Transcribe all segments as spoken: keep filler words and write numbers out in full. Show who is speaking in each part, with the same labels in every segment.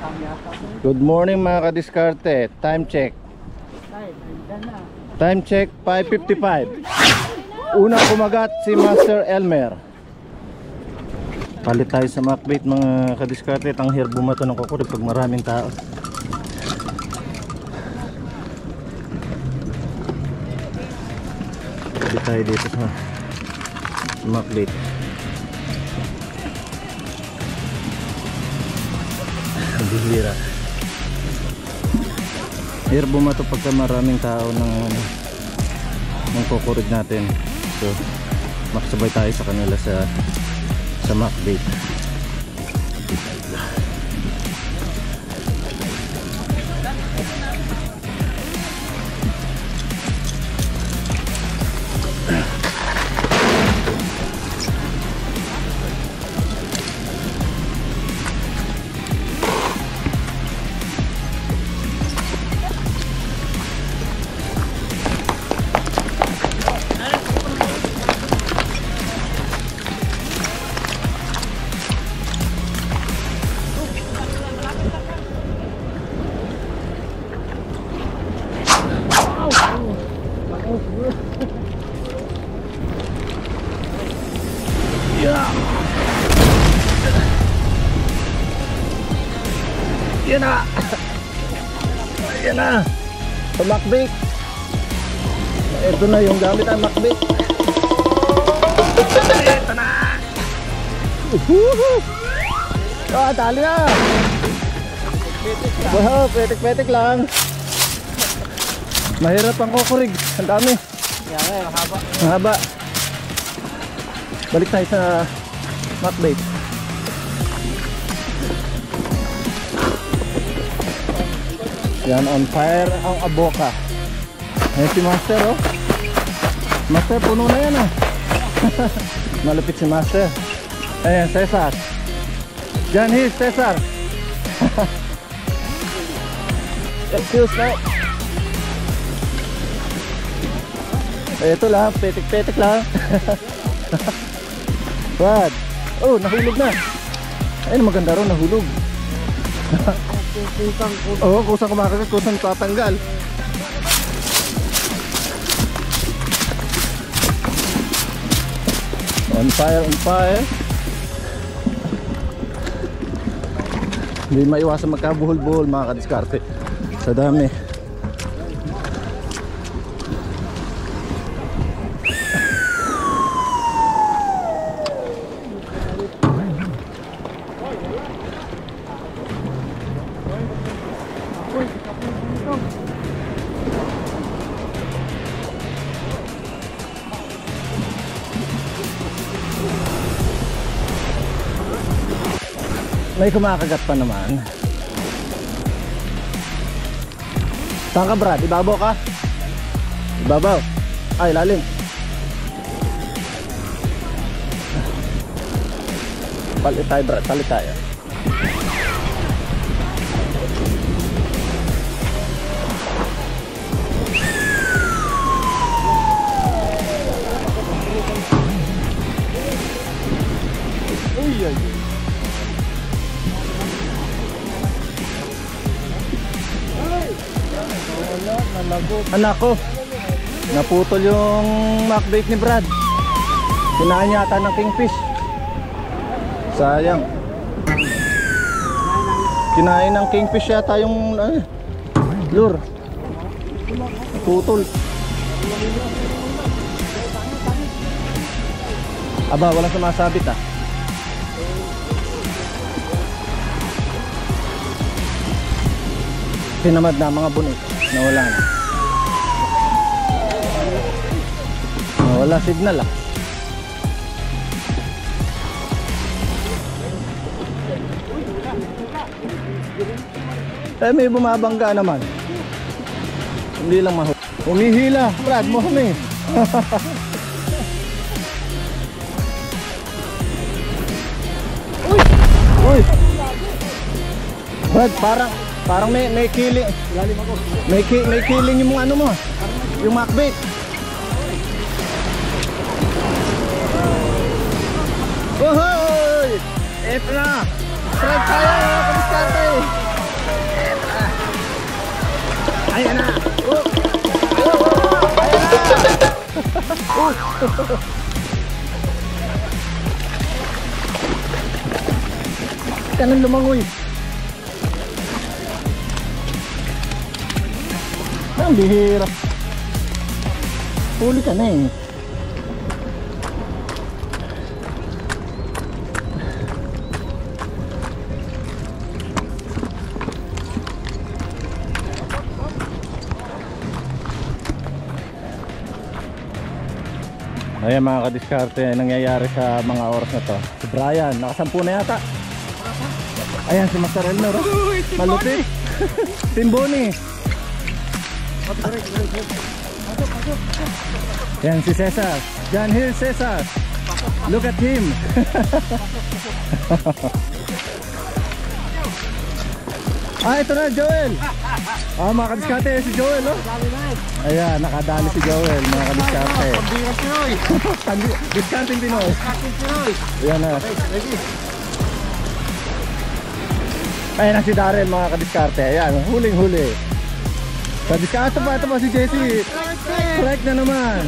Speaker 1: Good morning mga kadiskarte. Time check. Time check five fifty-five. Unang kumagat si Master Elmer. Palit tayo sa makbait mga kadiskarte. Tanghir bumato ng kukurig pag maraming tao. Palit tayo dito sa makbait. Bihira. Here bumato pagka maraming tao ng ng kukurig natin. So makasabay tayo sa kanila sa sa makbait. Yan na. Yan na. Sa makbait. Ito na yung gamit ang makbait. Ito na. Uhuhu. Ah, tali na. Wow, petik-petik lang. Mahirap ang kukurig. Ang dami. Yan, mahaba. Mahaba. Balik tayo sa makbait. Yan, on fire ang Avoca. Ayan si Master, oh. Master, puno na yan, ah. Malapit si Master. Ayan, Cesar. Diyan, he's Cesar. Excuse me. Ito lang, petik-petik lang. What? Oh, nahulog na. Ayun, maganda rin, nahulog. Oo, oh, kusang kumakagat, kusang tatanggal. On fire, on fire. Hindi maiwasan magkabuhol-buhol mga kadiskarte. Sa dami. May kumakagat pa naman. Saan ka, Brad? Ibabaw ka? Ibabaw. Ay, lalim. Palit tayo, Brad. Palit tayo. Uy, ay, ay. Anak ko, naputol yung makbait ni Brad. Kinain yata ng kingfish. Sayang. Kinain ng kingfish yata yung uh, lure. Naputol. Aba, walang sumasabit ah. Tinamad na mga bunot. Nawala na. Nawala signal ah. Eh may bumabangga naman. Hindi lang mahuli. Umihila, Brad mo kami. Uy! Uy! Brad, parang Parang may may killing. May ki, may killing yung ano mo. Yung makbait. Ohoy! Eto na. Strike tayo, kamusta tayo? Kanang lumangoy. Ang bihira. Huli ka na eh. Ayan mga kadiskarte, nangyayari sa mga oras na to. Si Brian, nakasampu na yata. Ayan si Master Elmer, oh. Malupit. Timboni. Ayan si Cesar. John Hill Cesar. Look at him. Ah, ito na Joel. Ah, mga kadiskarte, si Joel, oh. Ayan, nakadali si Joel, mga kadiskarte. Discarding Pinoy. Ayan na. Ayan na si Darren, mga kadiskarte. Ayan, huling huli. Kadiskarte pa, ito pa si Jessie. Strike na naman.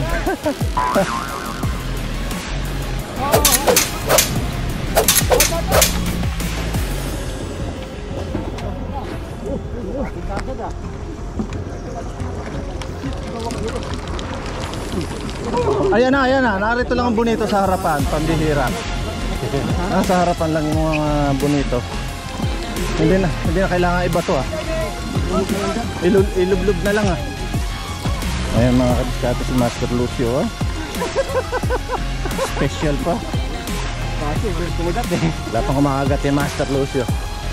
Speaker 1: Ayan na, ayan na. Narito lang ang bonito sa harapan, pambihira. Ah, sa harapan lang yung mga bonito. Hindi na, hindi na kailangan iba to ah. Ilub, ilublub na lang ah. Ayan mga kadiskarte, si Master Lucio ah. Special pa. Wala pang kumakagat yung Master Lucio.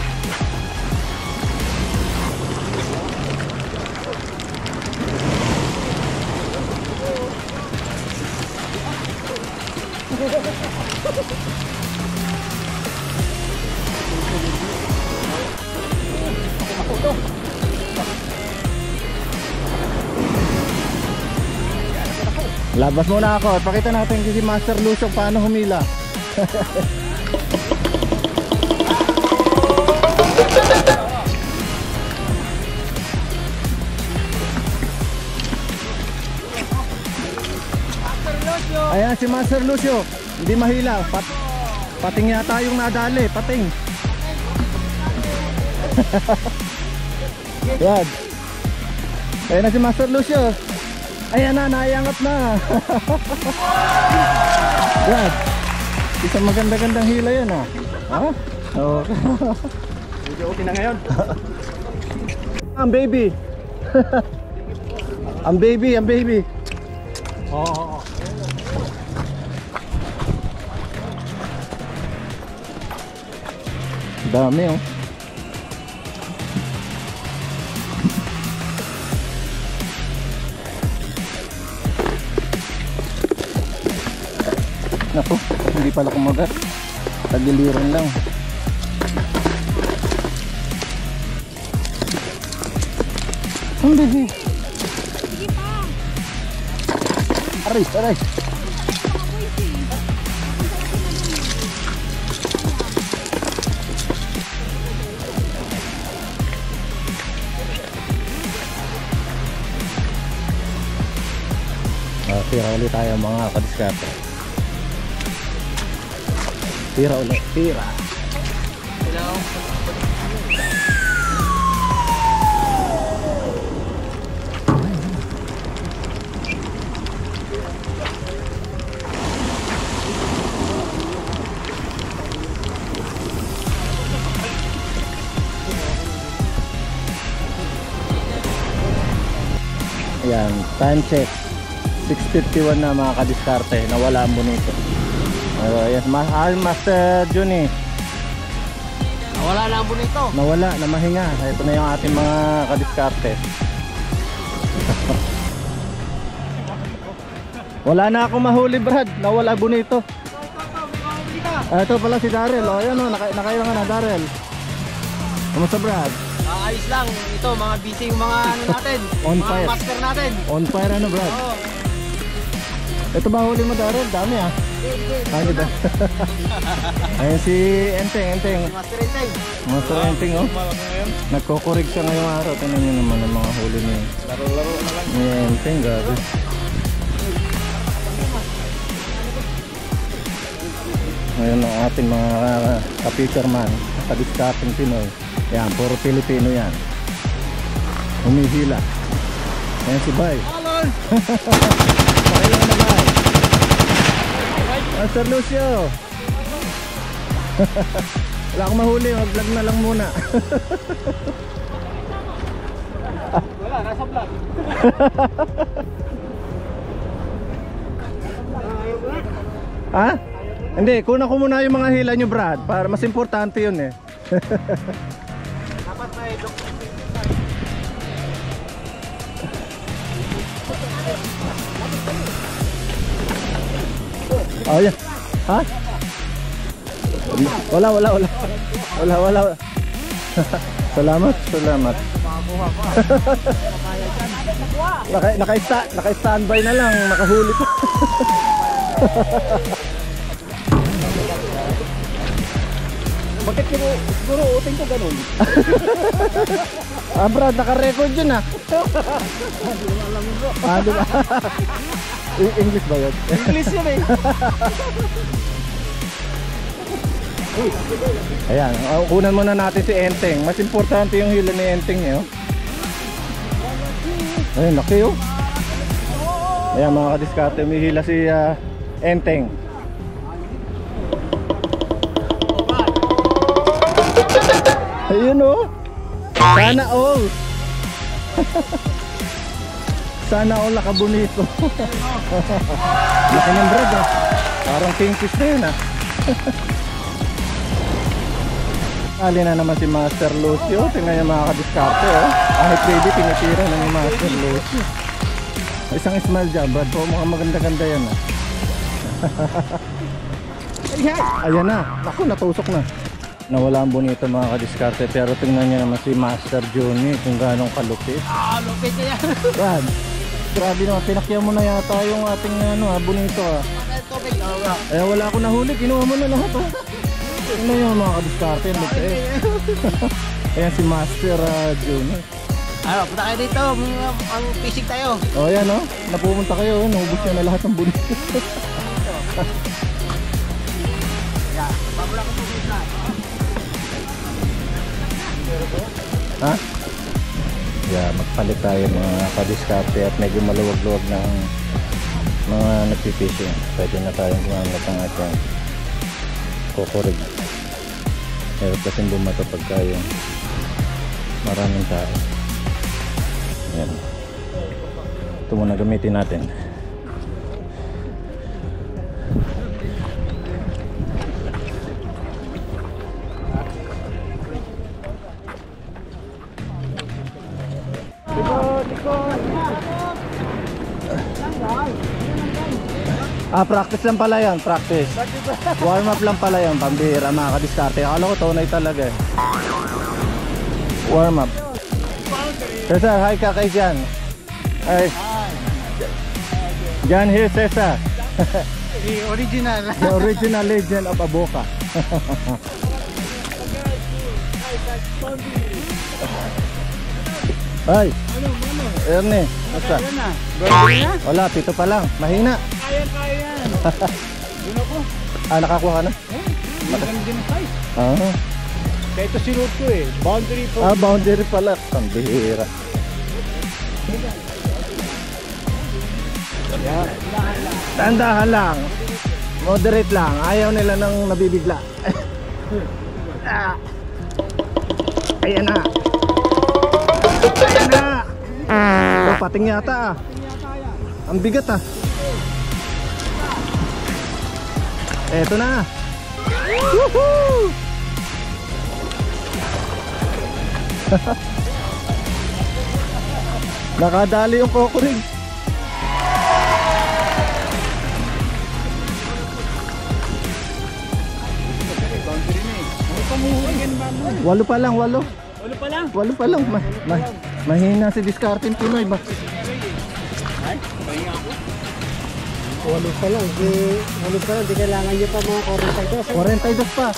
Speaker 1: Labas muna ako at pakita natin si Master Lucio paano humila. Ayan si Master Lucio, hindi mahila. Pat pating yata yung nadali, pating. Yan. Ayan na si Master Lucio. Ayan na, naiangat na. Yan. Isang maganda-gandang hila yan ah. Ha? Oo. Medyo okay na ngayon. Ang baby. Ang baby, ang baby. Oo. Oh, oh. Dami oh. Naku, hindi pala kumagat. Tagiliran lang. Ang baby. Sige pa. Aray, aray. Uh, tira ulit tayo mga kadiskarte. Tira ulit, tira. Hello. Ayan, time check six fifty-one na mga kadiskarte. Nawala ang bonito. Uh, yes, ma ah, Master Johnny.
Speaker 2: Nawala na ang bonito.
Speaker 1: Nawala, na mahinga. Ito na yung ating mga kadiskarte. Wala na akong mahuli, Brad. Nawala bonito. Ah, ito pala si Darrell. Oh, ayan oh, naka nakailan ka na, Darrell. Kamusta, Brad?
Speaker 2: Ah, ayos lang. Ito, mga busy yung mga ano natin.
Speaker 1: On
Speaker 2: mga
Speaker 1: fire.
Speaker 2: master natin.
Speaker 1: On fire ano, Brad?
Speaker 2: Oo.
Speaker 1: Ito ba huli mo, Darrell? Dami ah. Ano ba? Ayun si Enteng, Enteng.
Speaker 2: Master Enteng.
Speaker 1: Master Enteng oh. Nagkukurig siya ngayong araw. Tingnan nyo naman ang mga huli niya.
Speaker 2: Laro-laro na lang.
Speaker 1: Ni Enteng, gabi. Ngayon ang ating mga ka-fisherman, ka-discarding Pinoy. Yan, puro Pilipino yan. Humihila. Ayan si Bay. Pakailan na Bay. Master Lucio. Wala akong mahuli, mag-vlog na lang muna.
Speaker 2: Wala, nasa vlog.
Speaker 1: Ha? Hindi, kuna ko muna yung mga hila nyo Brad. Para mas importante yun eh.
Speaker 2: Dapat may doktor.
Speaker 1: Oh, yan. Ha? Wala, wala, wala. Wala, wala. Salamat, salamat. Naka, naka, naka-standby na lang, nakahuli pa.
Speaker 2: Bakit siguro, siguro uting ko ganun?
Speaker 1: Ah Brad, naka-record yun ah. Ah, di ba? English ba yun?
Speaker 2: English yun eh.
Speaker 1: Ayan, kunan muna natin si Enteng. Mas importante yung hila ni Enteng eh, oh. Ayun, laki oh. Ayan mga kadiskarte, may hila si uh, Enteng. Ayun oh. Sana all. Sana all nakabunito. Laki ng Brad ah. Parang kingfish na yun ah. Ali na naman si Master Lucio. Tingnan yung mga kadiskarte oh. Kahit baby tinitira na ni Master Lucio. Isang smile dyan Brad po, mukhang maganda-ganda yan ah. Ayan na, ako natusok na. Nawala ang bonito mga kadiskarte. Pero tingnan niya naman si Master Johnny kung ganong kalupit.
Speaker 2: Ah, lupit na yan.
Speaker 1: Brad, grabe naman, pinakyan mo na yata yung ating ano ah, bonito ah. Eh wala ako nahuli, kinuha mo na lahat oh. Ano yung mga kadiskarte, lupit. Ayan si Master uh, Johnny.
Speaker 2: Ano, punta kayo dito, ang, ang fishing tayo.
Speaker 1: O oh, yan o, oh. Napumunta kayo, oh. Naubos niya na lahat ng bonito.
Speaker 2: Yeah, babula ko po na.
Speaker 1: Ha? Yeah, magpalit tayo mga kadiskarte at medyo maluwag-luwag ng mga nagpipishing. Pwede na tayong gumamit ng ating kukurig. Meron kasing bumato pagka yung maraming tao. Yan. Ito muna gamitin natin. Ah, practice lang pala yan, practice. Warm up lang pala yan, pambira mga kadiskarte. Akala ko tunay talaga eh. Warm up. Cesar, hi ka kay Jan. Hi. Jan here, Cesar.
Speaker 2: The original.
Speaker 1: The original legend of Avoca. Ay.
Speaker 2: Ano, ano?
Speaker 1: Ernie, basta.
Speaker 2: Ayan na. Gawin na?
Speaker 1: Wala, pito pa lang. Mahina.
Speaker 2: Kaya, kaya yan. Doon ako.
Speaker 1: Ah, nakakuha ka na?
Speaker 2: Eh, maganda din ang size.
Speaker 1: Ah.
Speaker 2: Kaya ito sinut ko eh. Boundary po.
Speaker 1: Ah, boundary pala. Ang bihira.
Speaker 2: Yeah.
Speaker 1: Tandahan lang. Moderate lang. Ayaw nila nang nabibigla. Ah. Ayan na. Ayan na. Ito, pating yata ah. Ang bigat ah. Eto na. Woohoo! Nakadali yung kokurig. Walo pa lang, walo.
Speaker 2: Walo pa lang?
Speaker 1: Walo pa lang. Ma ma mahina si discarding Pinoy ba?
Speaker 2: Ay, pahinga ako.
Speaker 3: Walo pa lang, di, walo pa lang, di kailangan nyo pa mga forty-two.
Speaker 1: forty-two pa.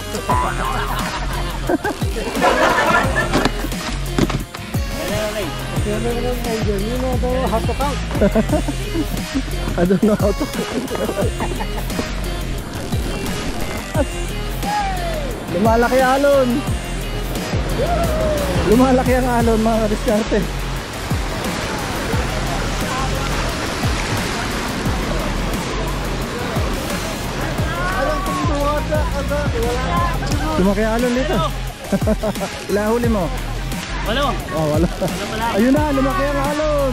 Speaker 3: Kaya na naman kayo dyan, yun na daw, how to count.
Speaker 1: I don't know how to. Lumalaki alon. Lumalaki ang alon mga kadiskarte. Lumaki ang alon dito. Ilang huli mo?
Speaker 2: Walo.
Speaker 1: Oh, wala. Ayun na, lumaki ang alon.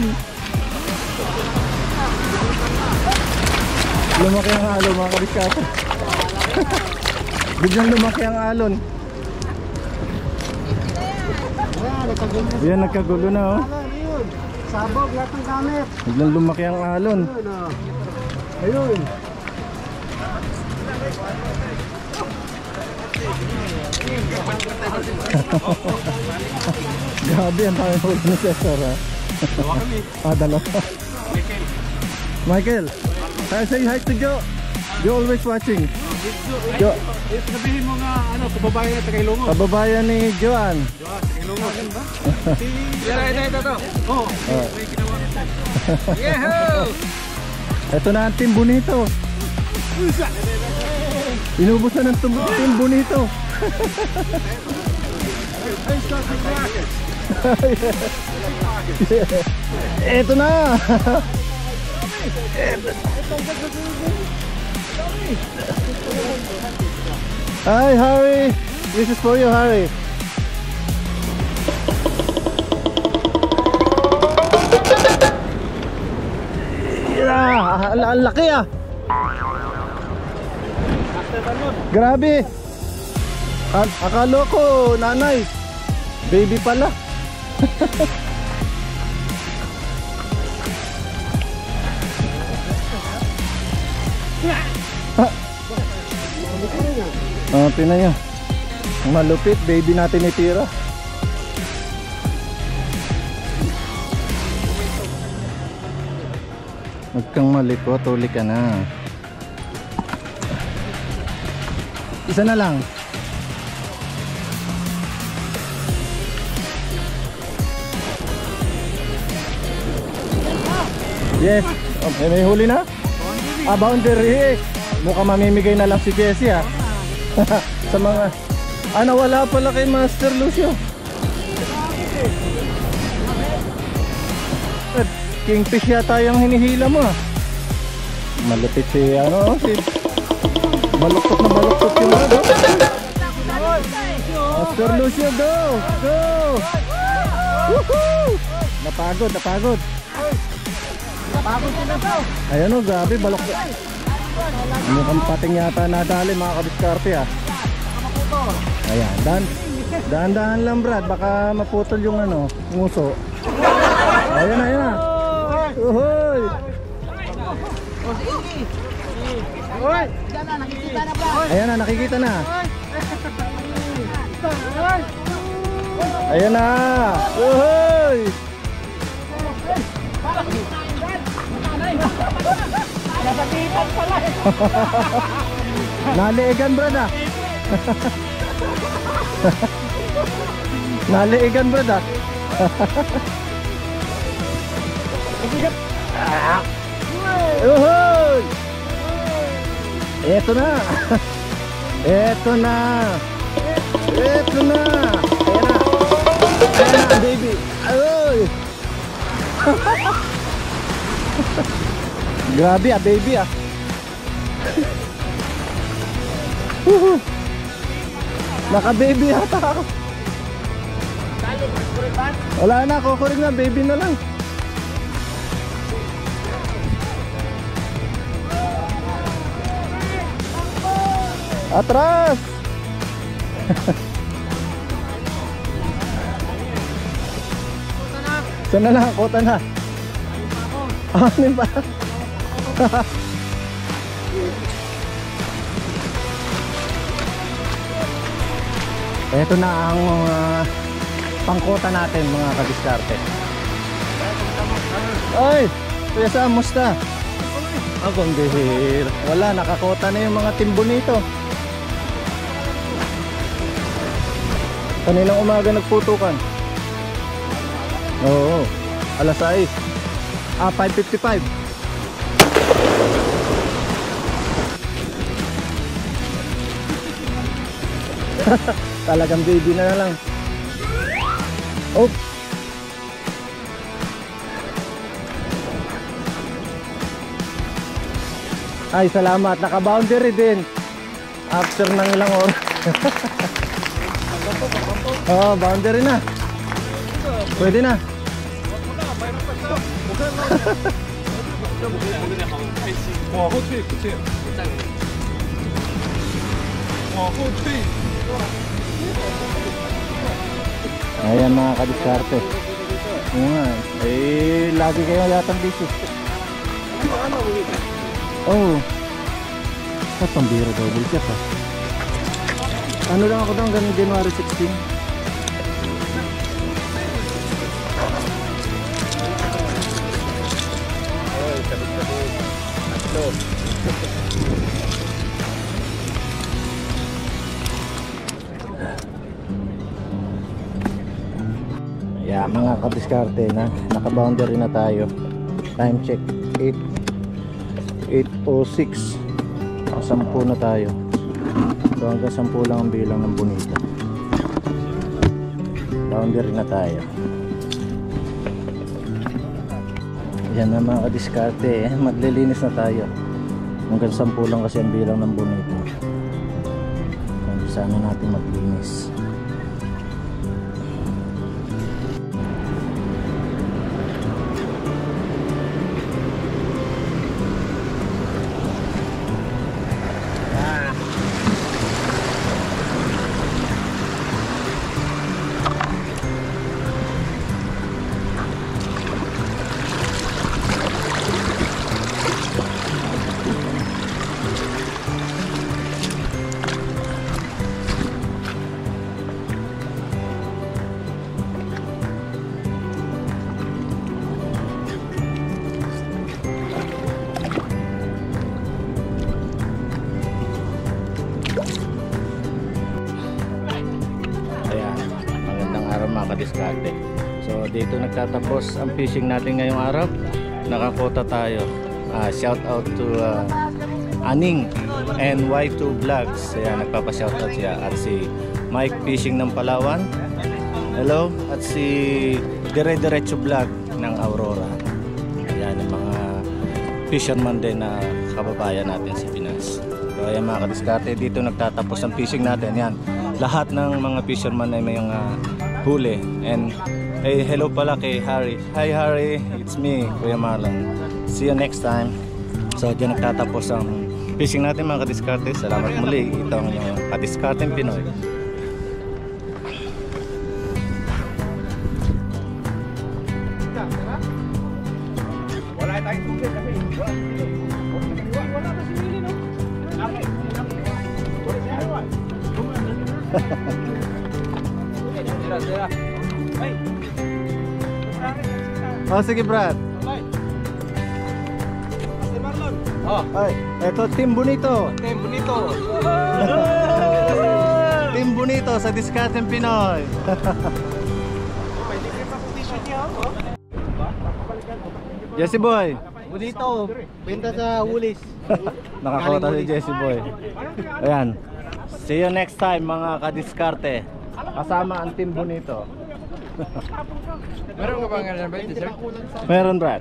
Speaker 1: Lumaki ang alon mga kadiskarte. Biglang lumaki ang alon. Ayan, nagkagulo na oh.
Speaker 3: Sabog, lahat ng gamit.
Speaker 1: Biglang lumaki ang alon.
Speaker 3: Ayun.
Speaker 1: Grabe, ang dami huli ni Cesar ha.
Speaker 2: Dalawa kami.
Speaker 1: Ah, dalawa. Michael, I say hi to Joe. Joe always watching. Jo,
Speaker 2: Eh, sabihin mo nga, ano, kababayan na taga Ilonggo.
Speaker 1: kababayan ni Joan.
Speaker 2: Diba, taga Ilonggo. Ba? Si... Ito, ito, ito, ito. Oo.
Speaker 1: Oh.
Speaker 2: May ginawa ko. Yehoo!
Speaker 1: Ito na ang Team Bonito. Inubusan ng tum- Team Bonito. Ito na. Hi Harry. This is for you, Harry. Yeah, ang ang laki ah. Grabe. Ak- akala ko nanay, baby pala. Oh, tingnan nyo. Malupit, baby natin itira. Huwag kang malikot, huli ka na. Isa na lang. Yes. Oh, may, may huli na? Ah, boundary. Mukhang mamimigay na lang si Jessie ah. Sa mga... Ah, nawala pala kay Master Lucio. Kingfish yata yung hinihila mo ah. Malupit si ano, si... Baluktot na baluktot yung ano. Master Lucio, go! Go! Woohoo! Napagod, napagod.
Speaker 3: Napagod sila to.
Speaker 1: Ayan o, grabe, baluktot. Mukhang pating yata nadali mga kadiskarte ah. Ayan, dan dahan-dahan lang Brad, baka maputol yung ano, nguso. Ayan na, ayan na. Uhoy! Ayan na, nakikita na. Ayan na. Uhoy! Naliigan Brad ah. Naliigan Brad ah. Uhoy! Eto na. Eto na. Eto na. Ayan na. Ayan na baby. Ay. Grabe ah baby ah. Naka baby yata ako. Wala na, kukurig na, baby na lang. Atras! Sana na, kota na. Anin pa? Ito na ang uh, pangkota natin mga kadiskarte. Ay! Kuya Sam, musta? Ako ang bihir. Wala, nakakota na yung mga Team Bonito. Kaninang umaga nagputukan. Oo, alas sais. Ah, five fifty-five. Talagang baby na na lang. Oh. Ay, salamat. Naka-boundary din. After ng ilang oras. Oh, boundary na. Pwede na. Ayan mga kadiskarte. Nga, eh lagi kayo yatang busy. Oh. At pambira double check ha. Ano lang ako daw hanggang January sixteen.
Speaker 2: Oy, sabit-sabit. Atlo.
Speaker 1: Yeah, mga kadiskarte na naka-boundary na tayo. Time check eight oh six. Sampu na tayo. So hanggang sampu lang ang bilang ng bonita. Boundary na tayo. Yan na mga kadiskarte eh. Maglilinis na tayo. Hanggang sampu lang kasi ang bilang ng bonita. Kung sana natin maglinis. Kadiskarte. So dito nagtatapos ang fishing natin ngayong araw. Nakakota tayo. Uh, shout out to uh, Aning and Y two Vlogs. Ayan, nagpapa-shout out siya. At si Mike Fishing ng Palawan. Hello. At si Dire Diretso Vlog ng Aurora. Ayan, yung mga fisherman din na kababayan natin sa Pinas. So ayan mga kadiskarte, dito nagtatapos ang fishing natin. Yan, lahat ng mga fisherman ay may mga huli. And hey, hello pala kay Harry. Hi Harry, it's me, Kuya Marlon. See you next time. So dyan nagtatapos ang fishing natin mga kadiskarte. Salamat muli. Ito ang yung Kadiskarteng Pinoy.
Speaker 2: Wala tayong tubig kasi wala wala na simili no. Okay. Tira, tira. Hey.
Speaker 1: Oh, sige Brad.
Speaker 2: Okay. Master Marlon. Oh.
Speaker 1: Ay, eto Team Bonito.
Speaker 2: Team Bonito.
Speaker 1: Team Bonito sa Diskarteng Pinoy.
Speaker 2: May libre pa po t-shirt niya oh.
Speaker 1: Jesse Boy.
Speaker 3: Bonito, benta sa Woolies.
Speaker 1: Nakakota si Jesse Boy. Ayan. See you next time mga kadiskarte. Kasama ang Team Bonito.
Speaker 2: Meron ka bang ano ba t-shirt?
Speaker 1: Meron Brad.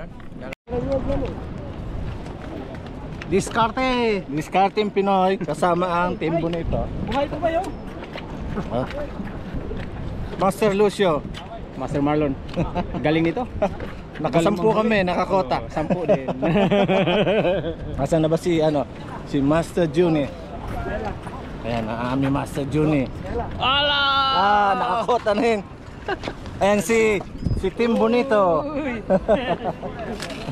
Speaker 1: Diskarte. Diskarteng Pinoy kasama ang Team Bonito.
Speaker 2: Buhay ko ba yun?
Speaker 1: Huh? Master Lucio.
Speaker 2: Master Marlon. Galing nito.
Speaker 1: Nakasampu kami, nakakota.
Speaker 2: Sampu din.
Speaker 1: Nasaan na ba si ano? Si Master Juni. Ayan, ang aming Master Juni.
Speaker 2: Ala!
Speaker 1: Ah, nakakota na yun. Ayan si si Team Bonito.